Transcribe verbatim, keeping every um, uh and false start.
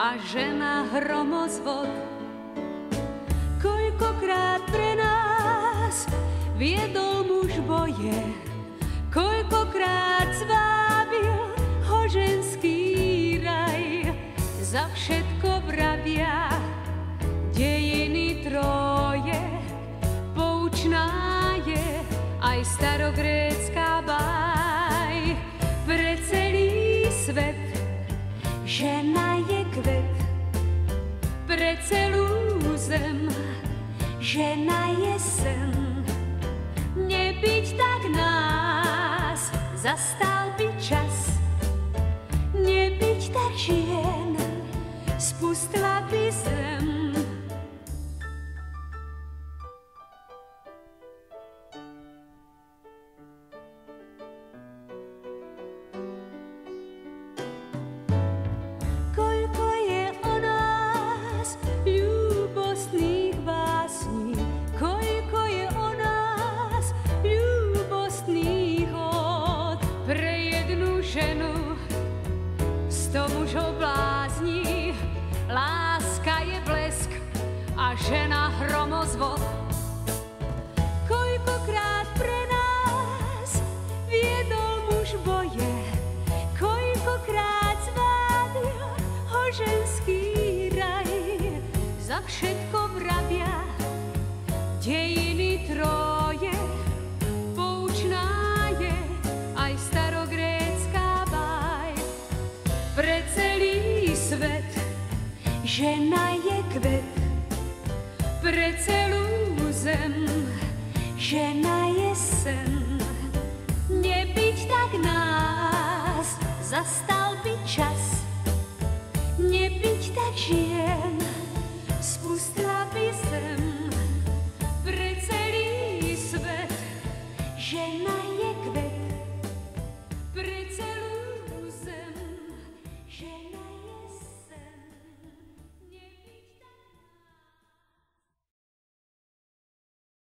a žena hromozvod. Koľkokrát pre nás viedol muž boje, koľkokrát zvábil ho ženský raj. Za všetko vravia dejiny Tróje, poučná je aj starogrécka báj. Pre celý svet žena je kvet, pre celú zem žena je sen. Nebyť tak nás zastal by čas, nebyť tak žien spustla by zem. Sto mužov blázni, láska je blesk a žena hromozvod. Koľkokrát pre nás viedol muž boje, koľkokrát zvábil ho ženský raj. Za všetko vravia dejiny Tróje, poučná je aj starogrécka báj. Pre celý svet žena je kvet, pre celú zem žena je sen. Nebyť tak nás zastal